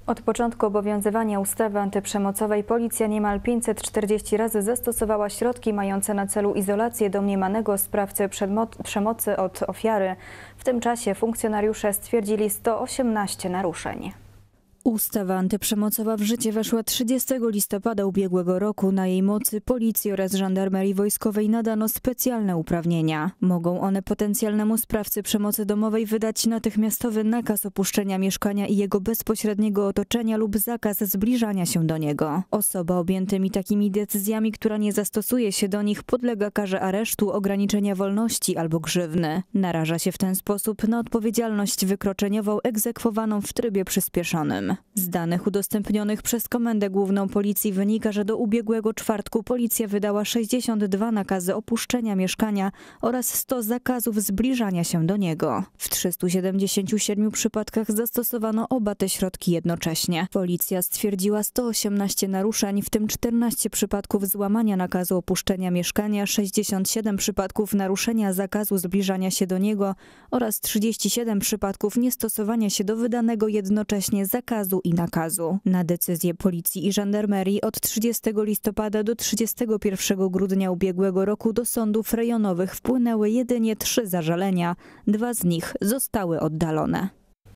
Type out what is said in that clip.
Od początku obowiązywania ustawy antyprzemocowej policja niemal 540 razy zastosowała środki mające na celu izolację domniemanego sprawcy przemocy od ofiary. W tym czasie funkcjonariusze stwierdzili 118 naruszeń. Ustawa antyprzemocowa w życie weszła 30 listopada ubiegłego roku. Na jej mocy Policji oraz Żandarmerii Wojskowej nadano specjalne uprawnienia. Mogą one potencjalnemu sprawcy przemocy domowej wydać natychmiastowy nakaz opuszczenia mieszkania i jego bezpośredniego otoczenia lub zakaz zbliżania się do niego. Osoba objętymi takimi decyzjami, która nie zastosuje się do nich, podlega karze aresztu, ograniczenia wolności albo grzywny. Naraża się w ten sposób na odpowiedzialność wykroczeniową egzekwowaną w trybie przyspieszonym. Z danych udostępnionych przez Komendę Główną Policji wynika, że do ubiegłego czwartku policja wydała 62 nakazy opuszczenia mieszkania oraz 100 zakazów zbliżania się do niego. W 377 przypadkach zastosowano oba te środki jednocześnie. Policja stwierdziła 118 naruszeń, w tym 14 przypadków złamania nakazu opuszczenia mieszkania, 67 przypadków naruszenia zakazu zbliżania się do niego oraz 37 przypadków niestosowania się do wydanego jednocześnie zakazu i nakazu. Na decyzję Policji i Żandarmerii od 30 listopada do 31 grudnia ubiegłego roku do sądów rejonowych wpłynęły jedynie 3 zażalenia. 2 z nich zostały oddalone.